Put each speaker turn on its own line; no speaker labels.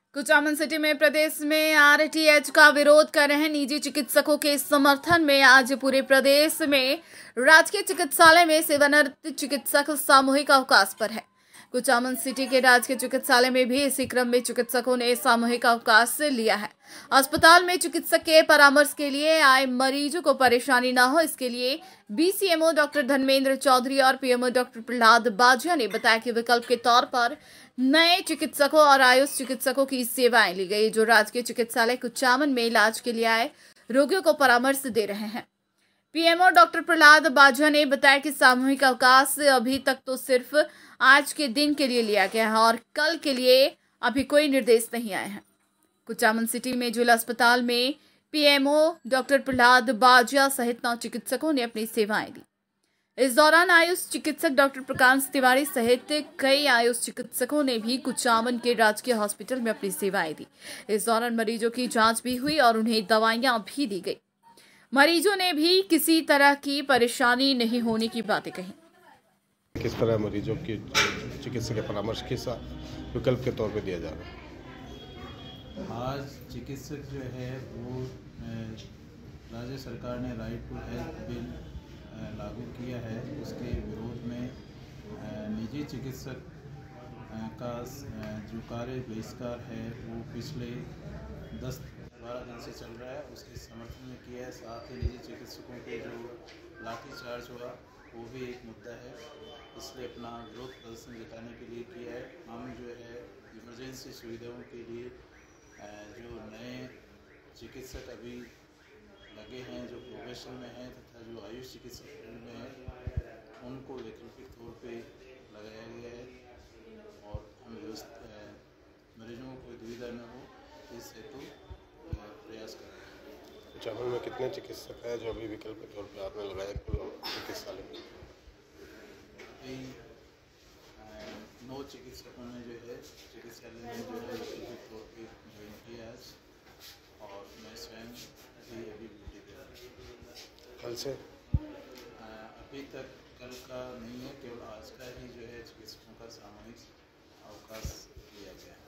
Kuchaman city में प्रदेश में RTH का विरोध कर रहे निजी चिकित्सकों के समर्थन में आज पूरे प्रदेश में राजकीय चिकित्सालय में सेवानिवृत्त चिकित्सक सामूहिक अवकाश पर है। कुचामन सिटी के राजकीय चिकित्सालय में भी इसी क्रम में चिकित्सकों ने सामूहिक अवकाश लिया है। अस्पताल में चिकित्सक के परामर्श के लिए आए मरीजों को परेशानी न हो, इसके लिए बीसीएमओ डॉक्टर धर्मेंद्र चौधरी और पीएमओ डॉक्टर प्रहलाद बाजिया ने बताया कि विकल्प के तौर पर नए चिकित्सकों और आयुष चिकित्सकों की सेवाएं ली गई, जो राजकीय चिकित्सालय कुचामन में इलाज के लिए आए रोगियों को परामर्श दे रहे हैं। पीएमओ डॉक्टर प्रहलाद बाजिया ने बताया कि सामूहिक अवकाश अभी तक तो सिर्फ आज के दिन के लिए लिया गया है और कल के लिए अभी कोई निर्देश नहीं आए हैं। कुचामन सिटी में जिला अस्पताल में पीएमओ डॉक्टर प्रहलाद बाजिया सहित 9 चिकित्सकों ने अपनी सेवाएं दी। इस दौरान आयुष चिकित्सक डॉक्टर प्रकाश तिवारी सहित कई आयुष चिकित्सकों ने भी कुचामन के राजकीय हॉस्पिटल में अपनी सेवाएं दी। इस दौरान मरीजों की जांच भी हुई और उन्हें दवाइयां भी दी गई। मरीजों ने भी किसी तरह की परेशानी नहीं होने की बातें कही।
किस तरह मरीजों की चिकित्सा के परामर्श के साथ विकल्प के तौर पर दिया जा रहा है?
आज चिकित्सक जो है वो राज्य सरकार ने राइट टू हेल्थ बिल लागू किया है। उसके विरोध में निजी चिकित्सक का जो कार्य बहिष्कार है वो पिछले 10-12 दिन से चल रहा है, उसके समर्थन में किया है। साथ ही निजी चिकित्सकों के जो लाठीचार्ज हुआ वो भी एक मुद्दा है, इसलिए अपना विरोध प्रदर्शन दिखाने के लिए किया है। हम जो है इमरजेंसी सुविधाओं के लिए जो नए चिकित्सक अभी लगे हैं, जो प्रोफेशन में हैं तथा जो आयुष चिकित्सक में हैं, उनको वैकल्पिक तौर पे लगाया गया है और हम मरीजों को कोई दुविधा न हो इस हेतु प्रयास कर रहे हैं।
कुचामन में कितने चिकित्सक हैं जो अभी विकल्प के तौर पर आपने लगाया चिकित्सालय में?
अभी 9 चिकित्सकों ने जो है चिकित्सालय में जो है वैकल्पिक तौर पर ज्वाइन किया आज, और मैं स्वयं अभी ड्यूटी पे
कल से
अभी तक कल का नहीं है, केवल आज का ही जो है चिकित्सकों का सामूहिक अवकाश लिया गया है।